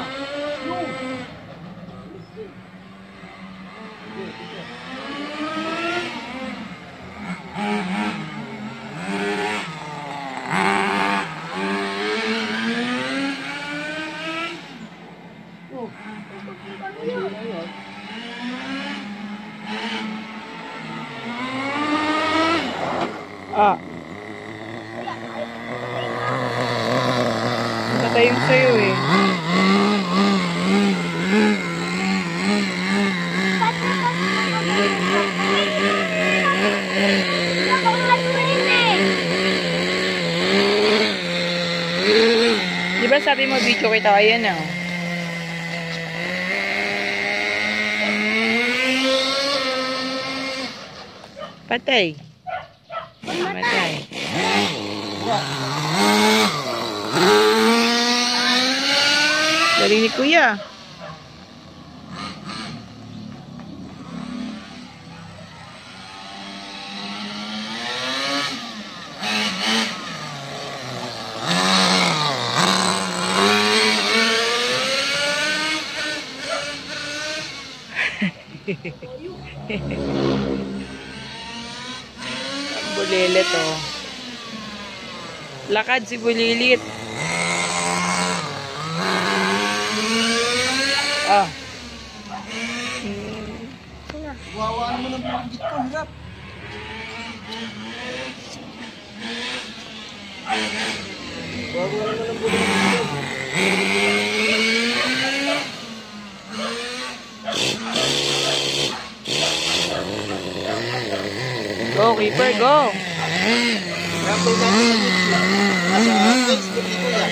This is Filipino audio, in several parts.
Ah. Patay yung sa'yo eh. Di ba sabi mo video kita? Ayan ah. Patay. Patay. Galing ni Kuya. Bulilit oh. Lakad si Bulilit. Ah. Wawaan mo ng buligit ko, hirap. Wawaan mo ng buligit ko. Go, keeper, go. Ramble natin sa Facebook ni Kuya.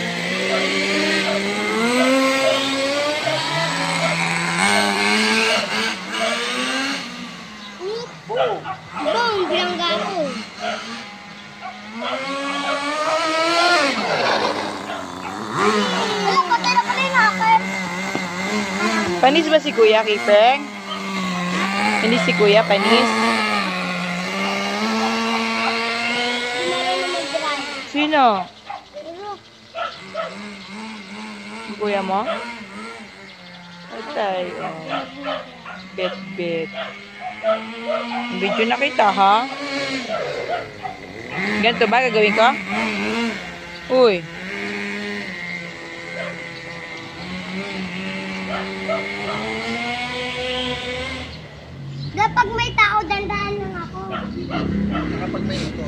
Bong, bilangga ko. Alam, patay na pala yung hacker. Panis ba si Kuya, keeper? Hindi si Kuya, panis. Sino? Kuya mo? Patay. Oh. Bet. Video na kita, ha? Ganito ba gagawin ko? Uy. Kapag may tao, dandahan lang ako. Kapag may ito.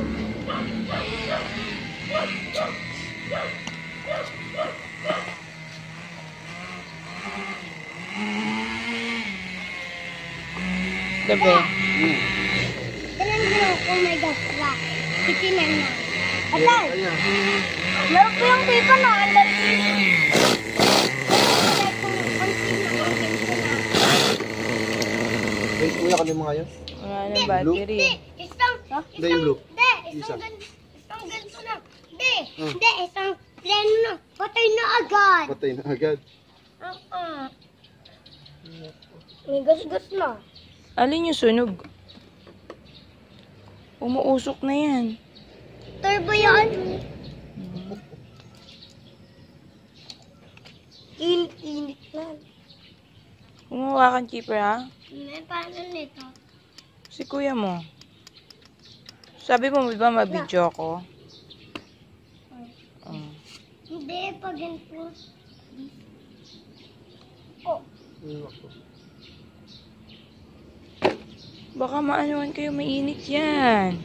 Gabi. Tinan mo kung may gas pa. Titinan na. Atay! Laro ko yung pipa na. Andal. Wait, Kuya, kami mga yun? Wala ng battery. Hindi, yung blue. Isang ganito na. Hindi, isang plano na. Patay na agad. Patay na agad. May gas-gas na. Alin yung sunog? Umuusok na yan. Turbo yan. Init na. Kumuha kang keeper, ha? Paano nito? Si Kuya mo. Sabi mo, di ba mabidyo ako? Hindi, pag ganito. Oh. Baka maanuhan kayo, mainit yan.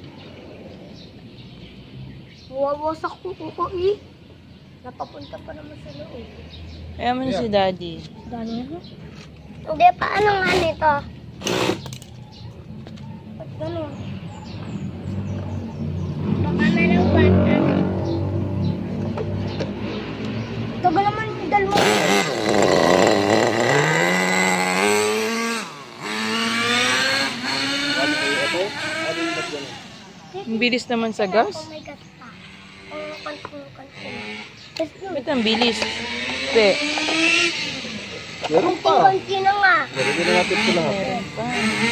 Wawasak ko eh. Napapunta pa naman sa loob. Kaya mo na si Daddy. Dami mo? Hindi, paano nga nito? Ba't gano'n? Baka nalawat. Tagal naman yung dal mo. Ang bilis naman sa gas. Oh my God pa. Ba't ang bilis? Pe. Meron pa. Konti na nga. Meron na natin ito lahat. Meron pa.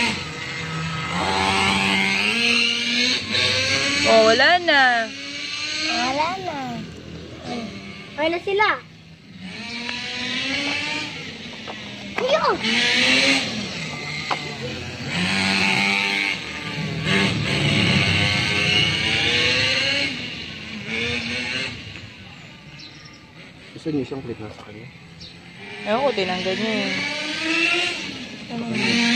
Oh, wala na. Wala na. Okay na sila. Ayun! Gusto niyo isang clip na sa kanya? Ewan ko, tinanggal niya eh. Ano yun?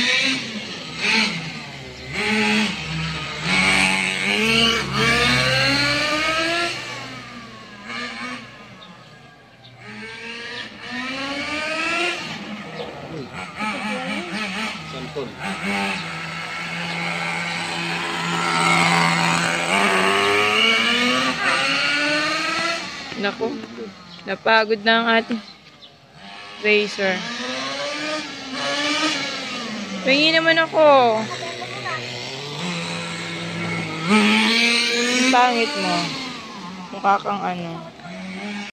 Santol. Naku, napagod na ang ating racer. Tingin naman ako. Ang pangit mo. Mukha kang ano.